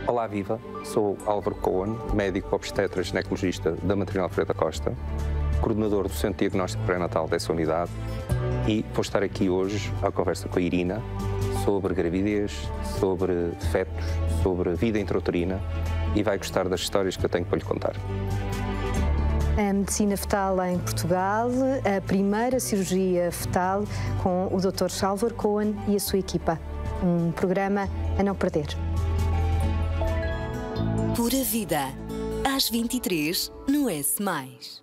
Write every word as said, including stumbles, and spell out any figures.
Olá, viva! Sou Álvaro Cohen, médico obstetra ginecologista da Maternidade Ferreira da Costa, coordenador do Centro de Diagnóstico Pré-Natal dessa unidade, e vou estar aqui hoje à conversa com a Irina sobre gravidez, sobre fetos, sobre vida intrauterina, e vai gostar das histórias que eu tenho para lhe contar. A medicina fetal em Portugal, a primeira cirurgia fetal com o doutor Álvaro Cohen e a sua equipa. Um programa a não perder. Pura Vida, às vinte e três no S mais.